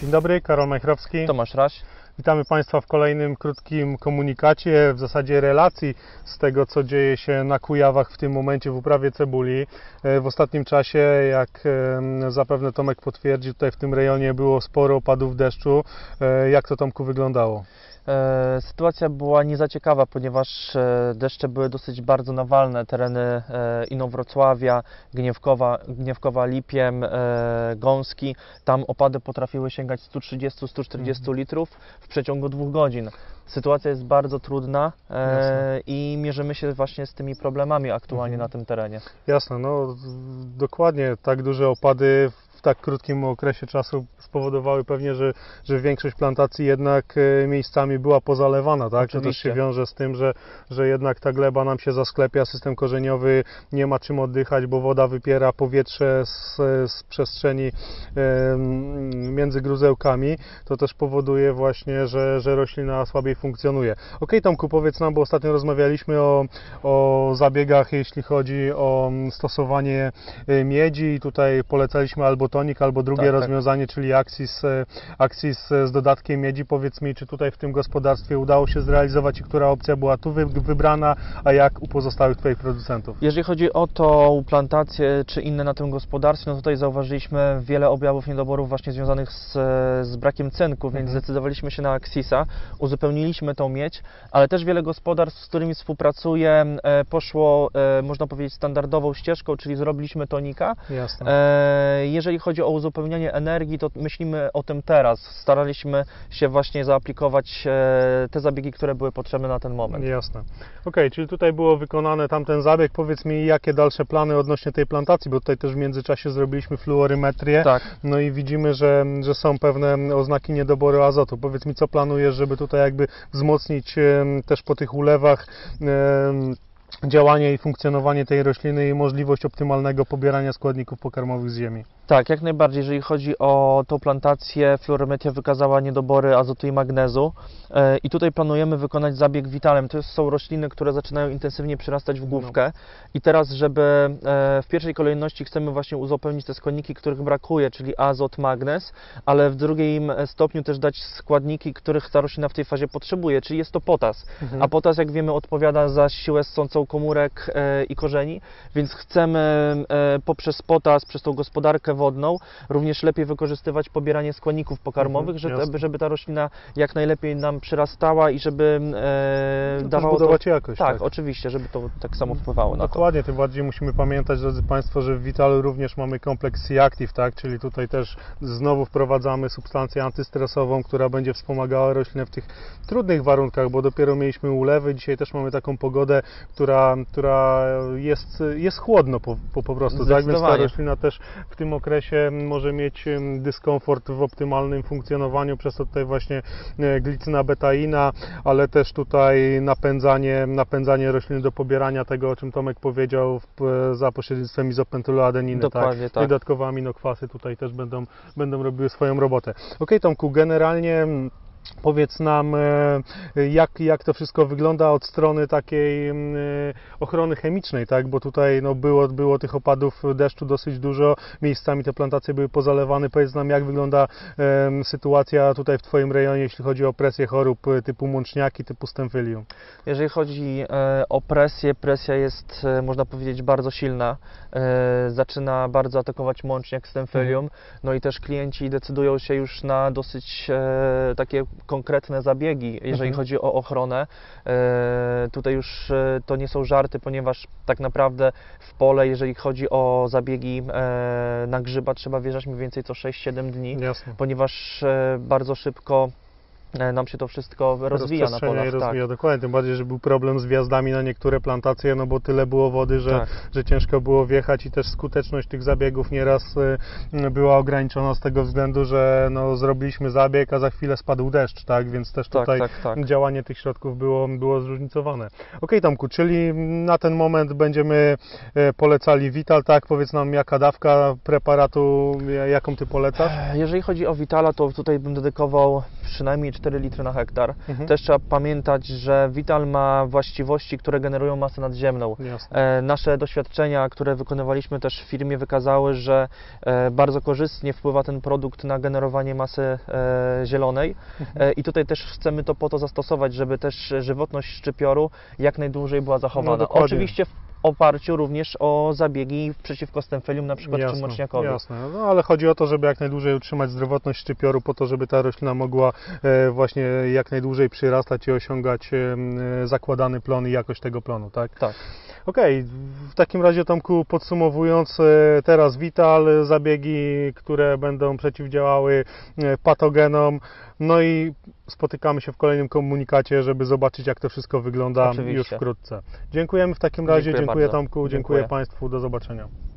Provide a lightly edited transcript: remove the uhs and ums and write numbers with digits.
Dzień dobry, Karol Majchrowski. Tomasz Raś. Witamy Państwa w kolejnym krótkim komunikacie, w zasadzie relacji z tego, co dzieje się na Kujawach w tym momencie w uprawie cebuli. W ostatnim czasie, jak zapewne Tomek potwierdzi, tutaj w tym rejonie było sporo opadów deszczu. Jak to, Tomku, wyglądało? Sytuacja była nie za ciekawa, ponieważ deszcze były dosyć bardzo nawalne. Tereny Inowrocławia, Gniewkowa, Lipiem, Gąski. Tam opady potrafiły sięgać 130-140 litrów w przeciągu 2 godzin. Sytuacja jest bardzo trudna i mierzymy się właśnie z tymi problemami aktualnie na tym terenie. Jasne, no dokładnie tak duże opady w tak krótkim okresie czasu spowodowały pewnie, że większość plantacji jednak miejscami była pozalewana, tak? To też się wiąże z tym, że jednak ta gleba nam się zasklepia, system korzeniowy nie ma czym oddychać, bo woda wypiera powietrze z przestrzeni między gruzełkami. To też powoduje właśnie, że roślina słabiej funkcjonuje. Okej, Tomku, powiedz nam, bo ostatnio rozmawialiśmy o zabiegach, jeśli chodzi o stosowanie miedzi i tutaj polecaliśmy albo tonik, albo drugie rozwiązanie, czyli Axis z dodatkiem miedzi. Powiedz mi, czy tutaj w tym gospodarstwie udało się zrealizować i która opcja była tu wybrana, a jak u pozostałych Twoich producentów? Jeżeli chodzi o tą plantację czy inne na tym gospodarstwie, no tutaj zauważyliśmy wiele objawów niedoborów właśnie związanych z brakiem cynku, więc zdecydowaliśmy się na Axisa, uzupełniliśmy tą miedź, ale też wiele gospodarstw, z którymi współpracuję, poszło, można powiedzieć, standardową ścieżką, czyli zrobiliśmy tonika. Jasne. Jeżeli chodzi o uzupełnianie energii, to myślimy o tym teraz. Staraliśmy się właśnie zaaplikować te zabiegi, które były potrzebne na ten moment. Jasne. Okej, czyli tutaj było wykonane tamten zabieg. Powiedz mi, jakie dalsze plany odnośnie tej plantacji, bo tutaj też w międzyczasie zrobiliśmy fluorymetrię. Tak. No i widzimy, że są pewne oznaki niedoboru azotu. Powiedz mi, co planujesz, żeby tutaj jakby wzmocnić też po tych ulewach działanie i funkcjonowanie tej rośliny i możliwość optymalnego pobierania składników pokarmowych z ziemi. Tak, jak najbardziej. Jeżeli chodzi o tą plantację, fluorymetria wykazała niedobory azotu i magnezu i tutaj planujemy wykonać zabieg Vitalem. To są rośliny, które zaczynają intensywnie przyrastać w główkę i teraz, żeby w pierwszej kolejności chcemy właśnie uzupełnić te składniki, których brakuje, czyli azot, magnez, ale w drugim stopniu też dać składniki, których ta roślina w tej fazie potrzebuje, czyli jest to potas. A potas, jak wiemy, odpowiada za siłę ssącą komórek i korzeni, więc chcemy poprzez potas, przez tą gospodarkę wodną również lepiej wykorzystywać pobieranie składników pokarmowych, żeby ta roślina jak najlepiej nam przyrastała i żeby dawało budować jakość. Tak, oczywiście, żeby to tak samo wpływało na to. Dokładnie, tym bardziej musimy pamiętać, drodzy Państwo, że w Vitalu również mamy kompleks C-Active, tak? Czyli tutaj też znowu wprowadzamy substancję antystresową, która będzie wspomagała roślinę w tych trudnych warunkach, bo dopiero mieliśmy ulewy, dzisiaj też mamy taką pogodę, która jest chłodno po prostu, tak? Więc ta roślina też w tym okresie może mieć dyskomfort w optymalnym funkcjonowaniu, przez to tutaj właśnie glicyna, betaina, ale też tutaj napędzanie rośliny do pobierania tego, o czym Tomek powiedział, za pośrednictwem izopentyloadeniny. Dokładnie, tak. Dodatkowe aminokwasy tutaj też będą robiły swoją robotę. Okej, Tomku, generalnie powiedz nam, jak to wszystko wygląda od strony takiej ochrony chemicznej, tak? Bo tutaj było tych opadów deszczu dosyć dużo, miejscami te plantacje były pozalewane. Powiedz nam, jak wygląda sytuacja tutaj w Twoim rejonie, jeśli chodzi o presję chorób typu mączniaki, typu stemphylium. Jeżeli chodzi o presja jest, można powiedzieć, bardzo silna. Zaczyna bardzo atakować mączniak, stemphylium, no i też klienci decydują się już na dosyć takie konkretne zabiegi, jeżeli chodzi o ochronę. Tutaj już to nie są żarty, ponieważ tak naprawdę w pole, jeżeli chodzi o zabiegi na grzyba, trzeba wjeżdżać mniej więcej co 6-7 dni, ponieważ bardzo szybko nam się to wszystko rozwija na polach. Rozwija, dokładnie, tym bardziej, że był problem z wjazdami na niektóre plantacje, no bo tyle było wody, że ciężko było wjechać i też skuteczność tych zabiegów nieraz była ograniczona z tego względu, że zrobiliśmy zabieg, a za chwilę spadł deszcz, tak, więc też tutaj działanie tych środków było zróżnicowane. Okej, Tomku, czyli na ten moment będziemy polecali Vital, tak, powiedz nam, jaka dawka preparatu, jaką Ty polecasz? Jeżeli chodzi o Vitala, to tutaj bym dedykował przynajmniej 4 litry na hektar. Też trzeba pamiętać, że Vital ma właściwości, które generują masę nadziemną. Nasze doświadczenia, które wykonywaliśmy też w firmie, wykazały, że bardzo korzystnie wpływa ten produkt na generowanie masy zielonej i tutaj też chcemy to po to zastosować, żeby też żywotność szczypioru jak najdłużej była zachowana. Oczywiście w oparciu również o zabiegi przeciwko stemfelium, na przykład czy moczniakowi. Jasne, no ale chodzi o to, żeby jak najdłużej utrzymać zdrowotność szczypioru, po to, żeby ta roślina mogła właśnie jak najdłużej przyrastać i osiągać zakładany plon i jakość tego plonu, tak? Tak. Okej, w takim razie, Tomku, podsumowując, teraz Vital, zabiegi, które będą przeciwdziałały patogenom, no i spotykamy się w kolejnym komunikacie, żeby zobaczyć, jak to wszystko wygląda już wkrótce. Dziękujemy w takim razie, dziękuję Tomku, dziękuję Państwu, do zobaczenia.